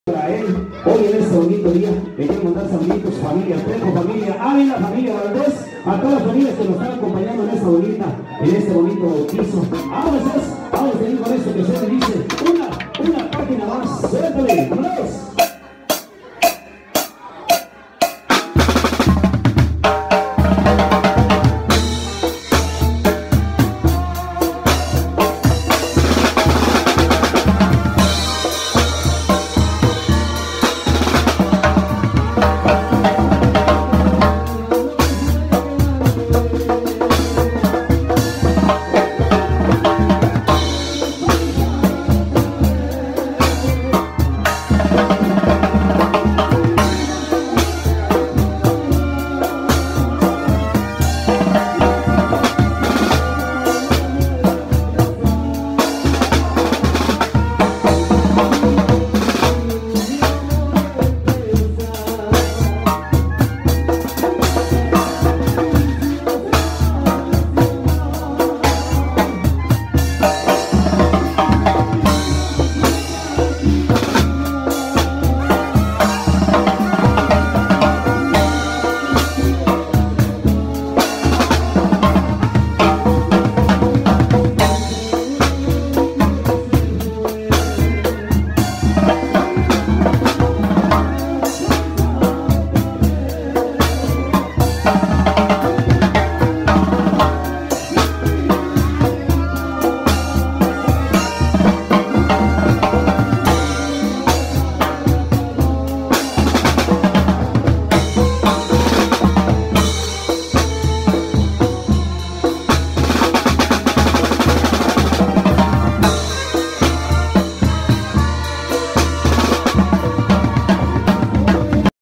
para él. Hoy en este bonito día le quiero mandar saluditos, familia Trejo, familia Ávila, familia Valdés, a todas las familias que nos están acompañando en este bonito bautizo. Vamos a seguir con esto que se dice una página más. Suéltale, vámonos.